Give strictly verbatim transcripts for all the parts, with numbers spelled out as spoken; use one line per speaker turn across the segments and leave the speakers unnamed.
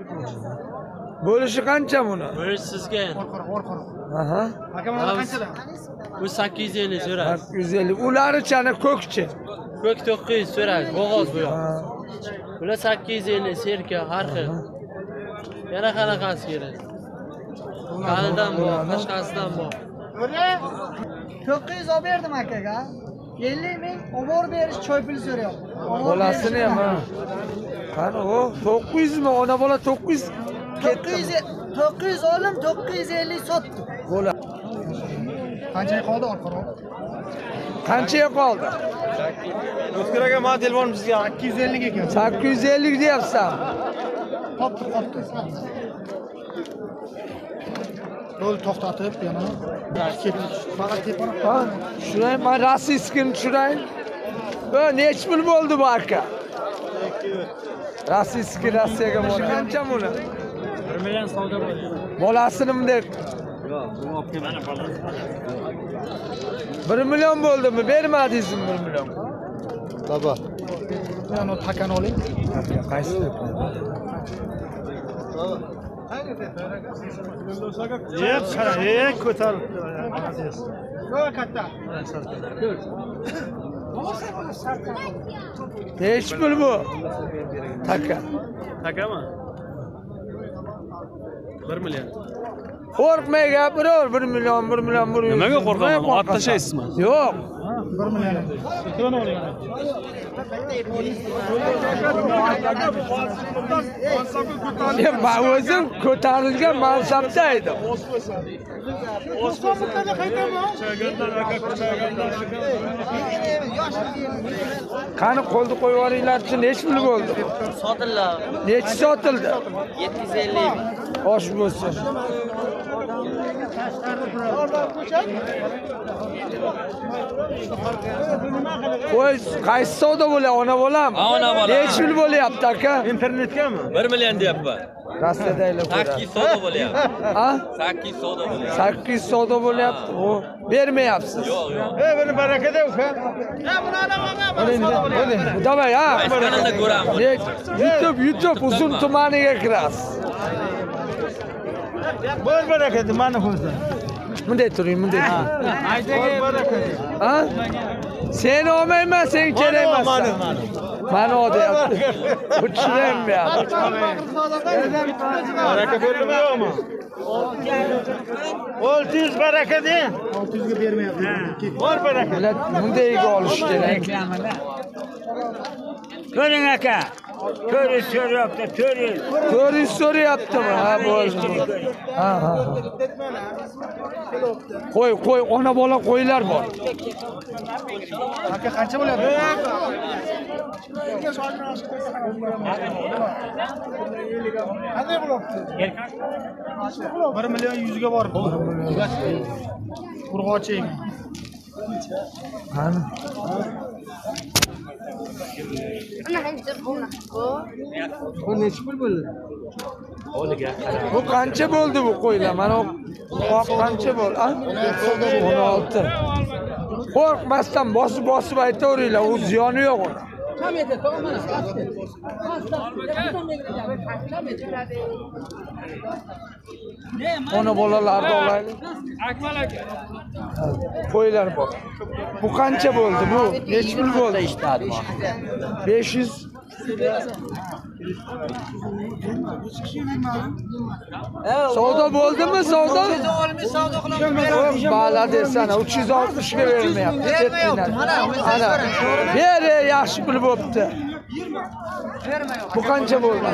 Bo'lishi qancha buni?
Bo'lish sizga.
Aha.
Aka mana qanchadan?
Bu sakkiz yuz ellik so'radi.
sakkiz yuz ellik. Ularichani ko'kchi.
Ko'k to'qqiz yuz so'radi. Bo'g'oz bu yoq. Bular sakkiz yuz ellik serka har xil. Yana qanaqasi kerak? Qalidan bor, boshqasidan bor.
to'qqiz yuz olib berdim akaga. ellik ming obor berish choy puli so'rayapti.
Bolasini ham ha. Qani o to'qqiz yuz mi? Ona bola to'qqiz yuz.
to'qqiz yuz to'qqiz yuz olim to'qqiz yuz ellik sotdi.
Bo'la.
Qanchaga qoldi orqaro?
Qanchaga qoldi?
O'tkir aka, mana telefon bizga
sakkiz yuz ellik ekan.
sakkiz yuz ellik deyapsan.
Qopdi, qopdi. Yo'l to'xtatib yana faqat tepani.
Ha, shunday men rossiyskini tushirayin. Bu nech pul bo'ldi bu aka? Rossiyski Rossiyaga boradi. Qancha buni?
bir million savdo bo'ldi.
Bolasini bunday bir million bo'ldimi? Bermadingizmi bir million?
Baba.
Yana takani oling.
Qaysi?
Yep, ey ko'tar.
Yo'q katta.
Nech pul bu? Taka.
Takami? bir million.
Qo'rqmay gapiraver, bir million, bir million, bir million.
Nimaga qo'rqaman? Ot tashlaysizmi?
Yo'q.
bir million. Telefon oling.
Men men o'zim ko'tarilgan mansabda edim. Qani qo'lni qo'yib yuboringlar-chi, nech pul bo'ldi?
Sotildi.
Nechi sotildi?
yetti yuz ellik.
Osh bo'lsin. Qo'y, qaysi savdo bo'lyapti? Ona bolam.
Ona bolam.
Nech pul bo'lyapti aka?
Internetgami?
bir million deyapman.
Rossiyadagilar
sakkiz savdo bo'lyapti.
Ha?
sakkiz savdo bo'lyapti.
sakkiz savdo bo'lyapti. O, bermayapsiz.
Yo'q, yo'q.
Ey, buni barakada uka.
Hadi, davay ha.
Kanalda ko'ramiz.
YouTube, YouTube uzun tumaniga kirasiz.
Bor barakada mana qo'ysa.
Bunday turing, bunday turing.
Bor barakada.
Ha? Sen olmayman, sen kerak emas.
Mana, mana.
Mana o deyapti. Bu tushunmayapti.
Baraka bo'ldimi yo'qmi? olti yuz baraka de.
olti yuz ga bermayapti.
Bor baraka.
Millat bundayga olish kerak.
Ko'ring aka. To'rt so'rayapti, to'rt.
to'rt yuz so'rayaptimi? Ha, bo'ldi. Ha, ha. Qo'y, qo'y, ona bola qo'ylar bor.
Aka qancha bo'lyapti? Qanday bo'lyapti? bir million yuz ga bor. Urg'ochi ekan.
Qani? Bu necha pul bo'ldi? Bu qancha bo'ldi bu qo'ylar? Mana qoq qancha bo'ldi? o'n olti. Qo'rqmasdan bosib-bosib aytaveringlar, u ziyoni yo'q uni. Ona bolalarni olaylik.
Akmal aka.
Qo'ylar bor. Bu qancha bo'ldi bu? Necha pul bo'ldi? besh yuz. Savdo bo'ldimi? Savdo? Balade sana uch yuz oltmish ga bermayapti. Ana, ber, yaxshi pul bo'pti. Bu qancha bo'ldi?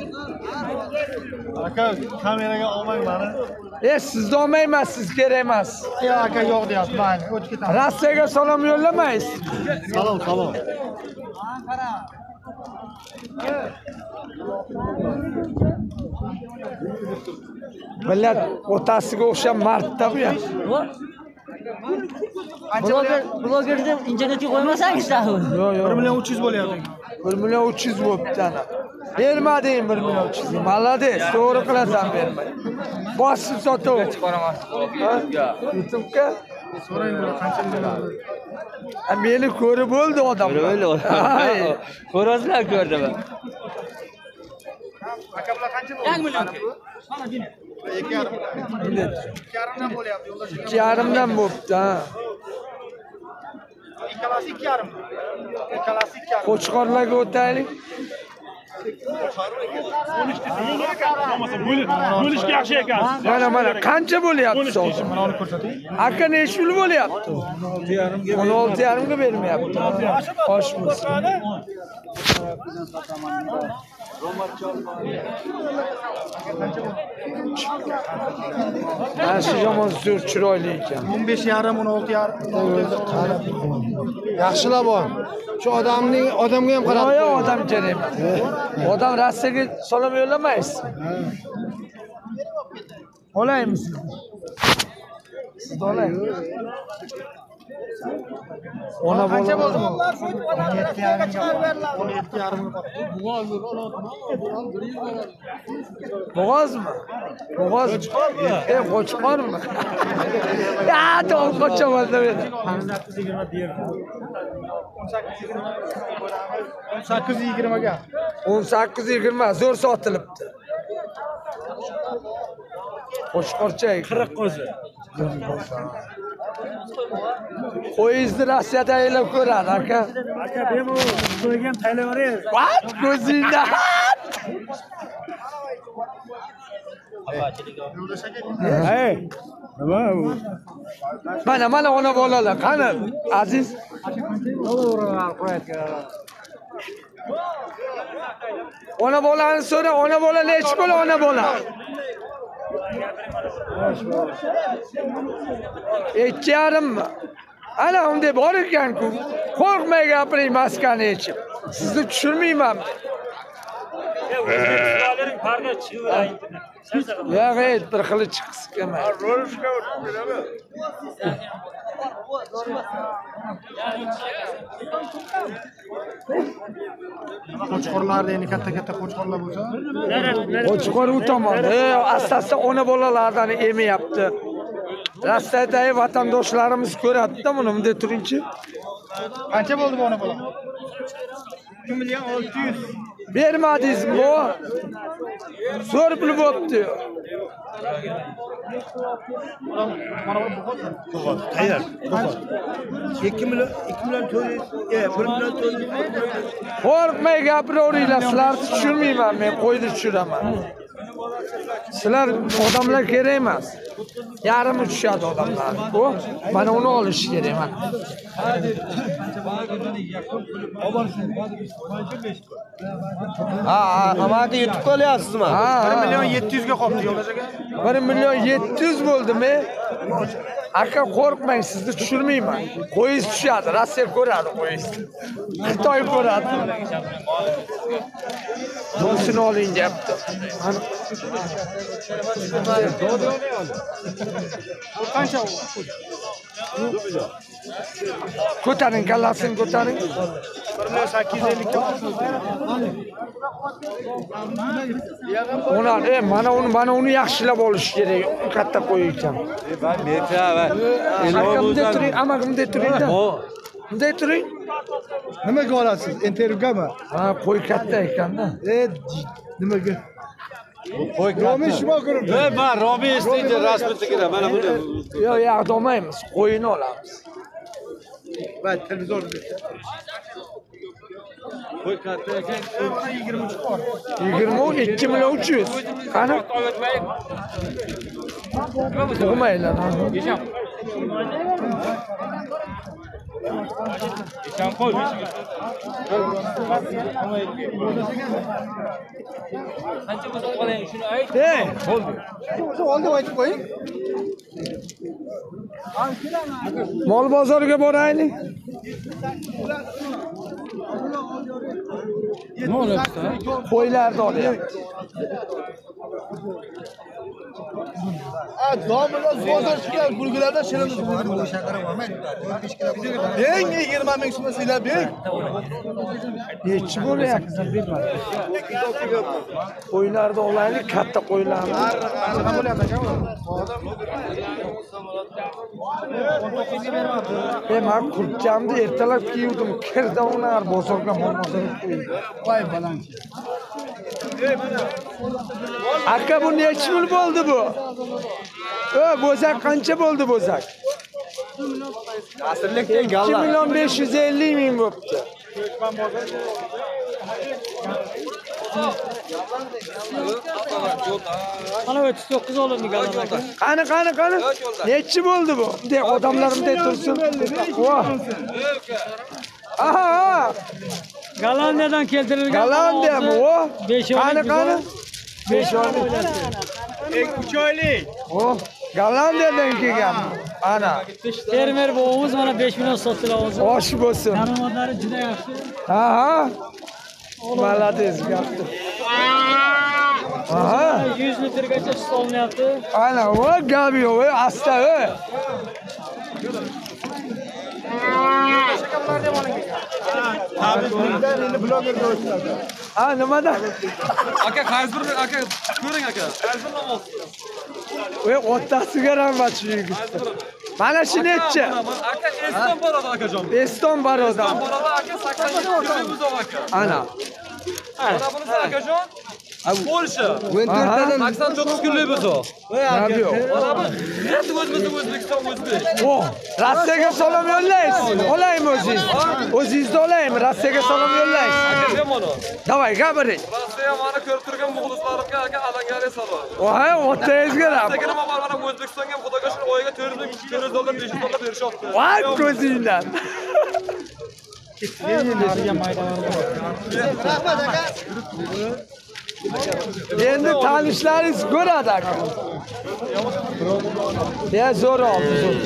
Aka, kameraga olmang mani.
E, sizni olmayman, siz kerak emas.
Yo'q aka, yo'q deyapti. Mayli, o'tib ketamiz.
Rossiyaga salom yo'llamaysiz.
Salom, salom.
Millat otasiga o'xshab martda bu ham.
Blogerni internetga qo'ymasangiz-da.
Yo'q, yo'q.
bir million uch yuz bo'lyapti.
bir million uch yuz bo'pti ana. Bermading bir million uch yuz. Malades, to'g'ri qilasan bermay. Bosib sotaver. YouTube'ga
So'raylar qancha bo'ladi?
Meni ko'rib bo'ldi odamlar.
Ko'rasizlar ko'rdim.
ikki yarimdan bo'pti ha.
İkkalası iki yarım. İkkalası iki yarım.
Qo'chqorlarga o'taylik.
Bo'lishga yaxshi ekan.
Mana mana qancha bo'lyapti sovchi? Aka nechi pul bo'lyapti? o'n olti yarim ga bermayapti. Oshmiz. Mana shu yomon zo'r chiroyli ekan.
o'n besh yarim, o'n olti yarim.
Yaxshilab bor. Shu odamning odamga ham qarab.
Yo'q, odam kerak emas. Odam Rossiyaga salom yo'llamaysiz. Olaymi siz? Siz olay. Ona
Qancha
bo'ldi.
bo'ldi bu? o'n yetti yarimga o'n yetti yarimga.
Bo'g'ozmi? Bo'g'oz. E, qo'chqormi? Ya, to'g'ri qo'chaman dedi.
o'n sakkiz yigirma ga.
o'n sakkiz yigirma zo'r sotilibdi. Qo'chqorcha qirq qo'zi. Qo'yizni Rossiyada aylab ko'radi aka.
Aka, bu to'yga ham tayyorlayver.
What? Ko'zingda.
Hey. Nima bu?
Mana mana ona bolalar qani aziz. Ona bolani so'ra, ona bola nechi bola ona bola? ikki yarimmi? Ana unday bor ekan-ku. Qo'rqmay gapiring maskani ichib. Sizni tushirmayman. Ya g'ayt bir xili chiqsa kerak.
Qo'chqorlarda endi katta-katta qo'chqorlar bo'lsa,
Qo'chqor u tomonda. E, asta-asta ona bolalardan emayapti. Rossiyadagi vatandoshlarimiz ko'radi-da buni, bunday turingchi.
qancha bo'ldi bu ona bola? ikki million olti yuz.
Bermadingizmi bu? Zo'r pul bo'pti.
Mana bu bo'g'oz.
Tayyor. ikki million ikki million to'rt yuz, e, bir million to'rt yuz.
Qo'rqmay gapiraveringlar, sizlarni tushirmayman men, qo'yni tushiraman. Sizlar odamlar kerak emas. Yarimi tushadi odamlar. Bu mana uni olish kerak mana.
Ha, amati yetib qolyapsizmi?
Ha,
bir million yetti yuz ga qoldi yo'lash aka.
bir million yetti yuz bo'ldimi? Aka qo'rqmang, sizni tushirmayman. Qo'yingiz tushadi, Rossiya ko'radi qo'yingizni. Xitoy ko'radi. Do'sini oling deyapti.
Qancha u?
Ko'taring, kallasini ko'taring.
bir million sakkiz yuz ellik ga.
Ular, e, mana uni, mana uni yaxshilab olish kerak. Katta qo'y ekan. Aka bunday turing, ama bunday turing-da. Bunday turing.
Nimaga olasiz? Intervyugami?
Ha, qo'y katta ekan-da.
E, nimaga? Qo'y Romi shimo ko'rib. E, men Romi istaydi, rasmitiga mana buni.
Yo'q, yo'q, olmaymiz. Qo'yini olamiz.
Va televizor. Qo'y katta ekan,
yigirma uch bor.
yigirma ikki million uch yuz. Qani? Bo'lmaylar. Hey,
Oldi aytib qo'ying.
mol bozoriga boraylik. Nima olyapti? Qo'ylarni olyapti.
ha, domla bozor chiqqan bulgularda shirinni bo'ladi. Eng yigirma ming so'm sizlar bering.
Nechi bo'lyapti? Qo'ylarni olaylik, katta qo'ylarni.
Qancha bo'lyapti aka?
E, men kurtkamni ertalab kiyuvdim. Kirda ular bozorga mol bozorga qo'ydim.
Voy balanchi.
Aka bu nechi pul bo'ldi bu? O, bo'zak qancha bo'ldi bo'zak?
Asrlik
ikki million besh yuz ellik ming bo'pti.
Ana o'ttiz to'qqiz olindi galan aka.
Qani, qani, qani. Nechi bo'ldi bu? De odamlarimday tursin. Voh. Aha.
Gollandiyadan keltirilgan.
Gollandiya bu. Qani, qani. besh oylik.
uch oylik.
Oh, Gollandiyadan kelgan. Ana.
Fermer bo'g'imiz mana besh million sotdilar hozir.
Osh bo'lsin.
Daromadlari juda yaxshi.
Aha. Malades gapti. Aha.
yuz litrgacha sut olinyapti.
Ana, o gabi o, asta o. Ha, nimada?
Aka qaysi bir aka ko'ring aka. Qaysi bir namoz?
Voy, o'ttasiga rahmat shu yigit. Mana shu necha?
Aka Eston boradi akajon.
Eston baroda.
Boradi aka sakson yetti buzoq aka.
Ana.
Mana bunisi akajon. Polsha.
Aha.
sakson to'qqiz kunlik buzoq.
Gabi o.
Mana bu net o'zimizni O'zbekiston o'zbek.
Oh, Rossiyaga salom yo'llaysiz. Olaymi o'zingiz? O'zingizni olaymi? Rossiyaga salom yo'llaysiz.
Aka demona.
Davay, gapiring.
Rossiya mana ko'rib turgan muxlislarimga aka alangari salom.
Voy, o'ttangizga rahmat.
Rossiyaga nima bor mana O'zbekistonga xudoga shukr oyiga to'rt yuz dollar besh yuz dollar berishyapti.
Voy, ko'zingdan. Endi tanishlaringiz ko'radi aka. Ya zo'r oldi, zo'r.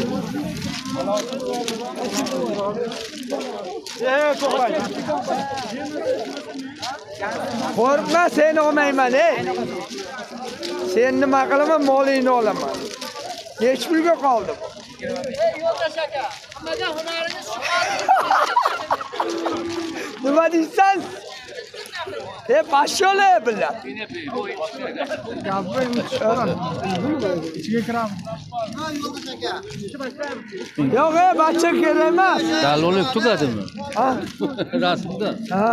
Qo'rqma, seni olmayman, ey. Sen nima qilaman, molingni olaman. Nech pulga qoldi bu?
Yo'ldosh aka, hammaga hunaringiz
Nima deysan? E başyola bilan.
İçine kiram.
Yo'q, e bacha kerak emas.
Dalolik tugadimi?
Ha?
Rasmda.
Ha.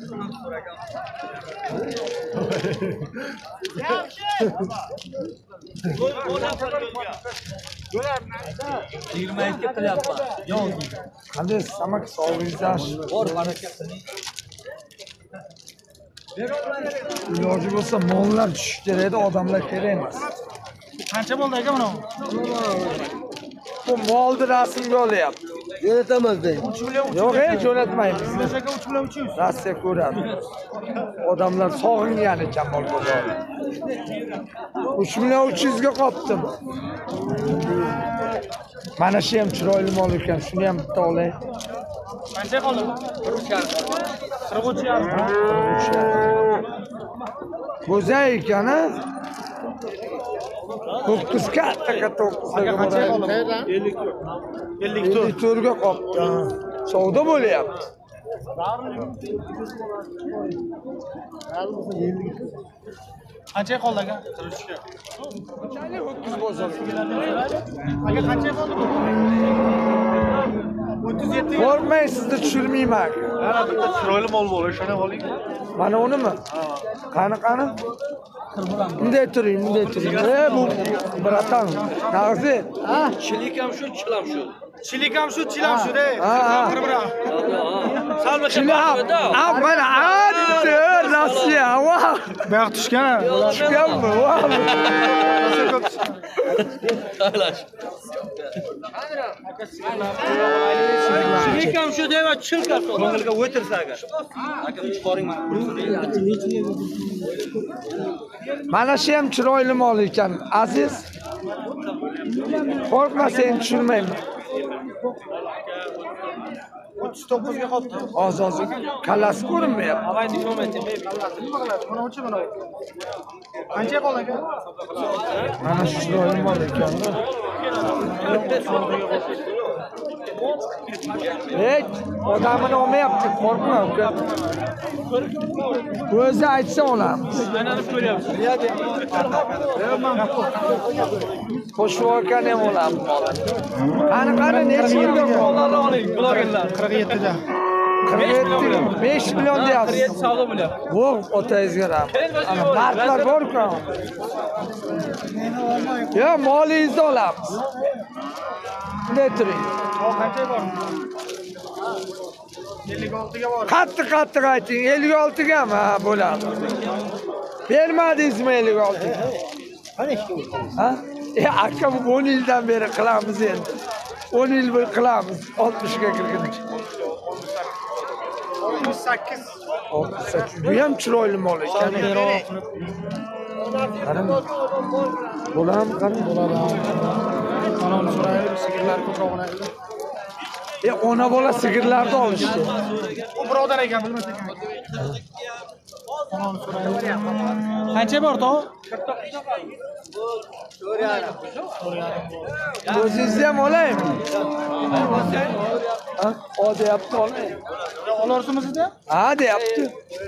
yigirma ikki qilyapman.
Qanday samak sog'ingiz?
Bor baraka.
Iloji bo'lsa mollar tushish kerak edi, odamlar kerak emas.
Qancha bo'ldi aka mana?
Bu molni rasmga olyapti. Jo'nataman deng. Yo'q, e, jo'natmaymiz.
Aka uch million uch yuz.
Rossiya ko'radi. Odamlar sog'ingan ekan mol bozorni. uch million uch yuz ga qopdim. Mana shu ham chiroyli mol ekan, shuni ham bitta olay.
Qancha qoldi? qirq uch yarim.
Go'zal ekan, ha? to'qqiz katta katta
Aka qancha qoldi? ellik to'rt.
ellik to'rt ga qopdi. Savdo bo'lyapti.
Qancha qoldi aka? qirq uch ga.
ho'kiz bozor.
Aka qancha qoldi? o'ttiz yetti.
Qo'rqmang, sizni tushirmayman.
Mana bitta chiroyli mol bor, o'shani oling.
Mana unimi? Qani, qani? Bunday turing, bunday turing. E bu bratan, nag'zi. Ha?
Chilik ham shu, chilam shu.
Chilik ham shu, chilam shu de.
Ha, ha.
Salma
Chilam. A, mana atdi Rossiya. Voh.
Bayaq tushgan.
Tushganmi? Voh.
Chilik ham shu deb chilka.
Ko'ngilga o'tirsa aka. Aka uch boring mana.
Mana shu ham chiroyli mol ekan, aziz. Qo'rqma, sen tushirmayman.
o'ttiz to'qqiz ga qoldi.
Oz-oz kalasi ko'rinmayapti.
Mana uchi mana. Qancha qoldi aka?
Mana shu chiroyli mol ekan-da. Hey, odamini olmayapti, qo'rqma uka. O'zi aytsa olamiz.
Aylanib ko'ryapsiz.
Qo'shib olgan ham olamiz. Qani, qani, necha yilga
Qo'llarni oling, blogerlar.
qirq yetti da.
qirq yetti besh million deyapsiz.
savdo bo'lyapti.
Yo'q, otangizga rahmat. Ana narxlar bor-ku. Yo, molingizni olamiz. Bunday turing.
Qancha bor? ellik oltiga bor.
Qattiq-qattiq ayting, ellik olti ga mi? Ha, bo'ladi. Bermadingizmi ellik olti? Ha? E, aka bu o'n yildan beri qilamiz endi. o'n yil bo'yi qilamiz. oltmish ga kirguncha.
oltmish sakkiz.
oltmish sakkiz. Bu ham chiroyli mol ekan. Qarang. Bo'ladimi? Qarang. Bo'ladi.
Anam so'raydi, sigirlar ko'prog'ini aytdi.
E, ona bola sigirlarni olishdi.
U birodar ekan, bilmas ekan. Anam so'raydi. Qancha bor to?
O'zingizni ham olaymi? Ha? O deyapti, olaymi?
Olarsizmi?
Ha, deyapti.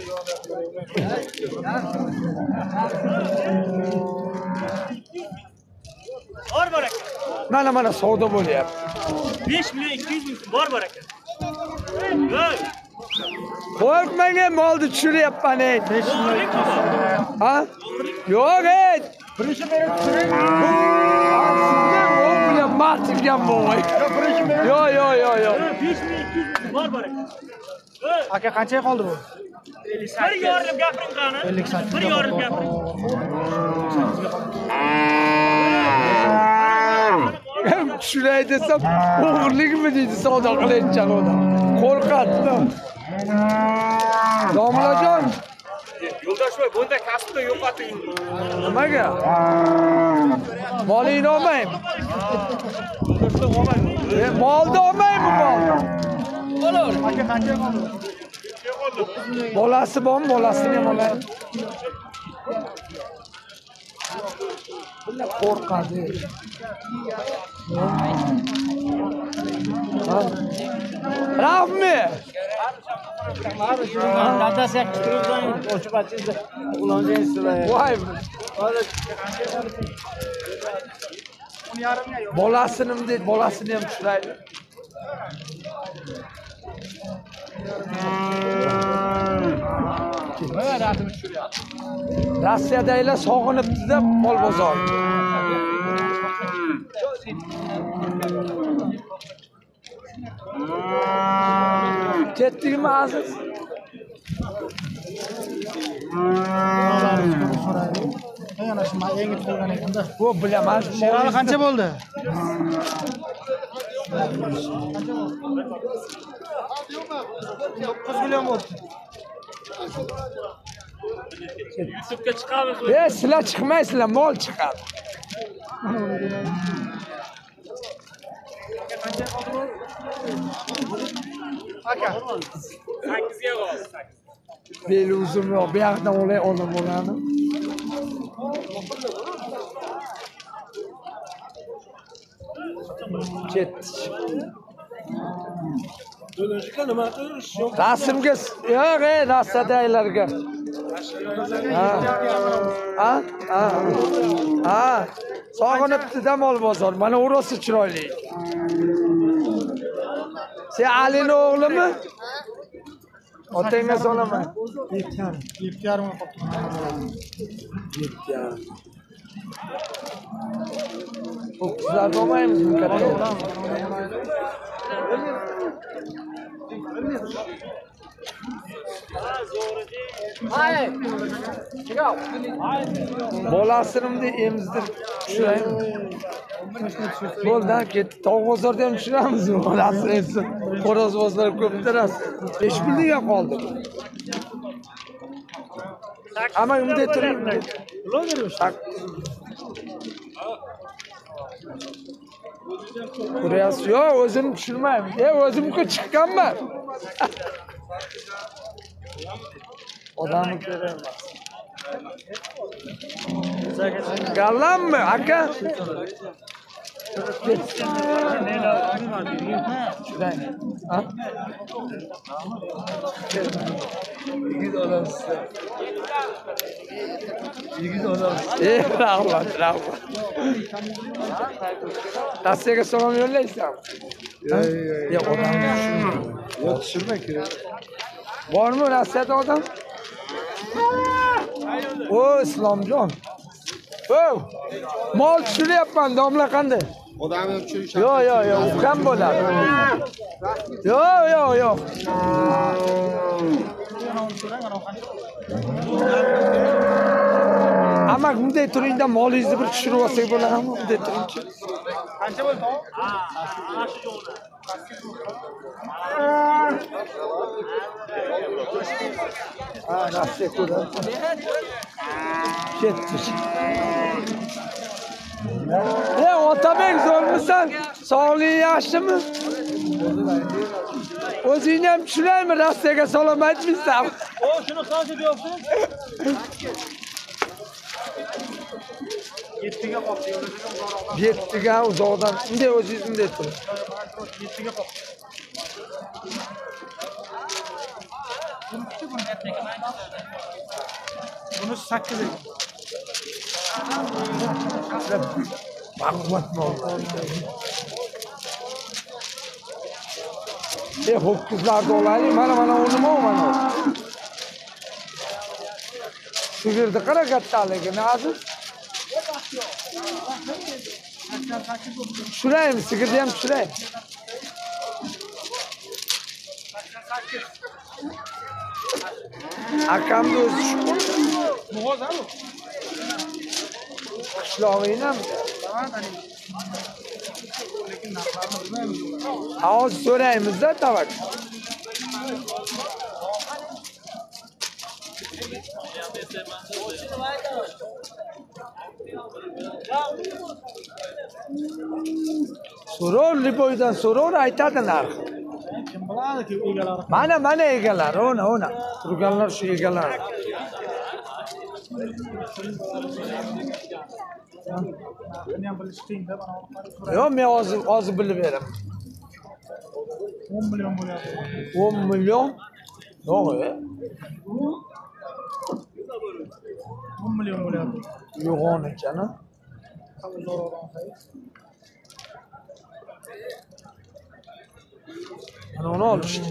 Bor bor aka.
Mana mana savdo bo'lyapti.
besh million ikki yuz ming bor bor aka. Voy.
Qo'rqmang, molni tushiryapman ey. Ha? Yo'q ey.
Birinchi berib turing.
Sizga o bilan martilgan bo'y. Yo yo yo yo.
besh million ikki yuz ming bor bor aka. Voy.
Aka qancha qoldi bu?
Bir yorilib gapiring qani.
ellik sakkiz.
Bir yorilib gapiring.
Tushunay desam, o'g'irlikmi deydi savdo qilayotgan odam. Qo'rqatdi. Domlajon,
Yo'ldoshboy, bunda kasbni yo'qoting.
nimaga? Molingni olmaymi? E, molni olmaymi molni?
Aka qancha qoldi?
Bolasi bormi? Bolasini ham olaymi. Bular qo'rqadi. Ha? Rahmi.
Dadasi kirgan ochib achizdi. Ulanjaysiz.
Voy.
o'n yarimga yo'q.
Bolasini deydi, bolasini ham tushiraydi. Rossiyadagilar sog'inibdi-da mol bozor. Ketdingmi aziz?
Yana shu yangi tug'ilgan ekanda.
Bu bilaman.
Sherali qancha bo'ldi? to'qqiz million bo'ldi.
YouTube'ga chiqamiz.
E, sizlar chiqmaysizlar, mol chiqadi.
Aka.
sakkizga bor.
Beli uzun yo'q, bu yoqdan olay olib bo'ladi. Ketdik. Rasmga yo'q, ey, Rossiyadagilarga. Ha. Ha? Ha. Ha. Sog'inibdi-da mol bozor. Mana o'rosi chiroyli. Sen Alining o'g'limi? Otangga so'laman.
yetti yarim. yetti yarim qoldi.
yetti yarim. To'qqizlar olmaymizmi katta? Bolasini emizdirib tushiraymi? Bo'ldan ketdi. Tog' bozorda ham tushiramizmi? Bolasini emizdirib. Xo'roz bozor ko'pda ras. besh milliga qoldi. Ama unday turing. Ko'ryapsiz? Yo'q, o'zim tushirmayman. E, o'zimga chiqqanman. Odamni ko'raman. Gallanmi, aka? Şuraya. Ha? Yigit olamsın. Yigit olamsın. Eh, rahmat, rahmat. Rossiyaga salom yo'llaysan. Yo'q, yo'q. Yo'q, odam tushirma. Yo'q, tushirma kerak. Bormi Rossiyada odam? O Islomjon. O, mol tushiryapman, domla qanday?
Odamni tushirish.
Yo'q, yo'q, yo'q, ukam bo'ladi. Yo'q, yo'q, yo'q. Ama bunday turingda molingizni bir tushirib olsak bo'ladimi? Bunday turingchi.
Qancha bo'ldi?
Ha, Rossiya ko'radi. Ketdi. Ey, Otabek zo'rmisan? Sog'lig'ing yaxshimi? O'zingni ham tushiraymi? Rossiyaga salom aytmaysan.
O shuni qancha deyapsiz?
yettiga qoldi.
Yettiga uzoqdan. Bunday o'zingiz bunday turing.
yettiga qoldi. Buni sakkiz ekan.
Baquvvat mol. E, ho'kizlarni olaylik. Mana mana u nima u mana? Sigirni qara kattaligini aziz. Tushiraymi? Sigirni ham tushiray. Akamni o'zi shu.
Mo'g'ozami?
Qishlog'ingam.
Lekin narxlarni bilmaymiz.
Hozir so'raymiz-da, tavak. So'rov, Lipoydan so'rov, aytadi narx.
Kim biladi-ki egalari.
Mana mana egalar, ona, ona. Turganlar shu egalar.
Buni ham bilish qiyin-da, mana bu.
Yo'q, men hozir hozir bilib beraman.
o'n million bo'lyapti.
o'n million? Yo'q, e.
o'n million bo'lyapti.
Yo'g'on ekan, ha. Mana uni olishdi.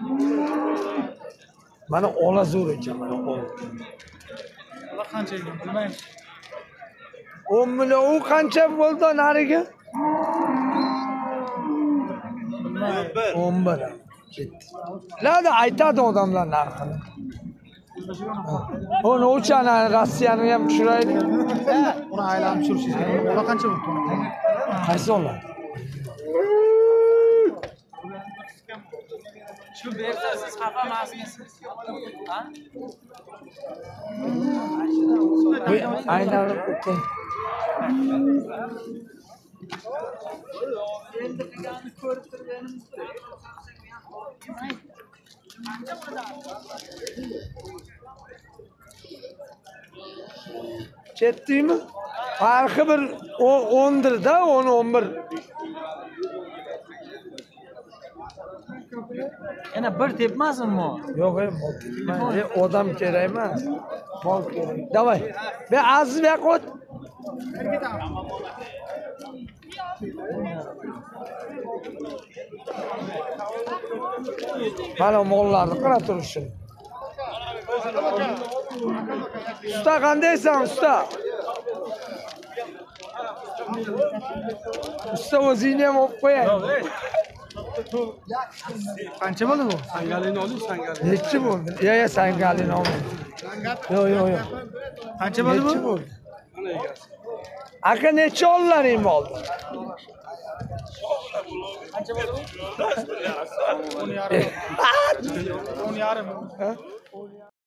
Mana olazo'r ekan, mana ol.
Ular qancha ekan bilmaymiz.
o'n million u qancha bo'ldi nariga? o'n bir. Ketdi. Lada aytadi odamlar narxini. Uni o'chani Rossiyani ham tushiraylik.
Uni aylanib tushirishimiz kerak. Ular qancha bo'ldi?
Qaysi olar?
Shu bersa siz xafa emasmisiz? Ha?
Aynan o'tay.
Endi qilganini ko'rib turganimiz.
Ketdingmi? Farqi bir o'ndirda, o'n o'n bir.
Yana bir tepmasinmi?
Yo'q, e, mol tepmaydi. E, odam kerak emas. Mol kerak. Davay. Be aziz bu yoqqa o't. Mana mollarni qara turishini. Usta qandaysan, usta? Usta o'zingni ham olib qo'yay.
Qancha bo'ldi bu?
Sangalini oling, sangalini.
Nechi bo'ldi? Yo'q, yo'q, sangalini olmay. Yo'q, yo'q, yo'q.
Qancha bo'ldi bu?
Nechi bo'ldi? Aka necha ollaring oldi?
Qancha bo'ldi bu? o'n yarim. o'n yarim.